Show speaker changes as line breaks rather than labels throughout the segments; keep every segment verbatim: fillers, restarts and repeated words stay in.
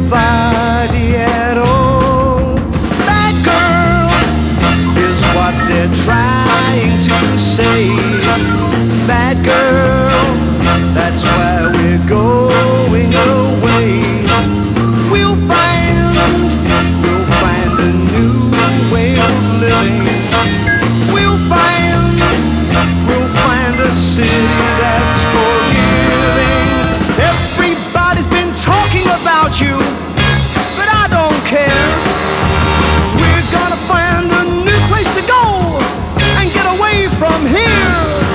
nobody at all. That girl is what they're trying to say. That girl, that's why we're going away. We'll find, we'll find a new way of living. We'll find, we'll find a city that's forgiving. Everybody's been talking about you, but I don't care. We're gonna find a new place to go and get away from here.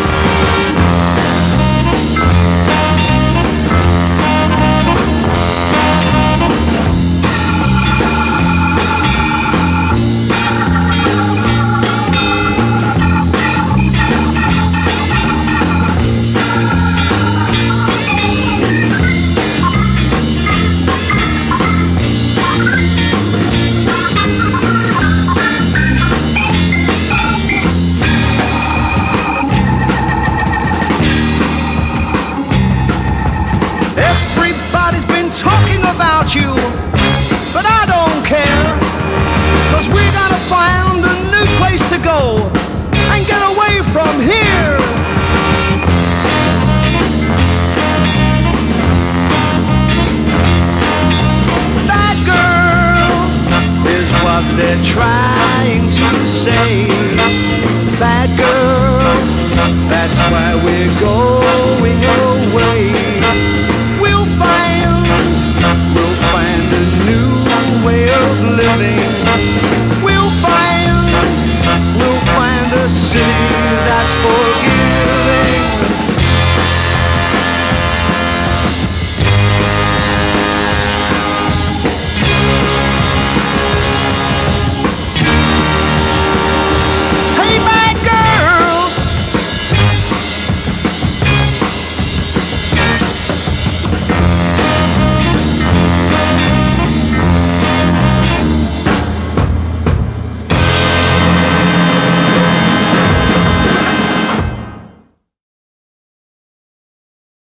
Everybody's been talking about you, but I don't care, 'cause we're gonna find a new place to go and get away from here. That girl is what they're trying to say.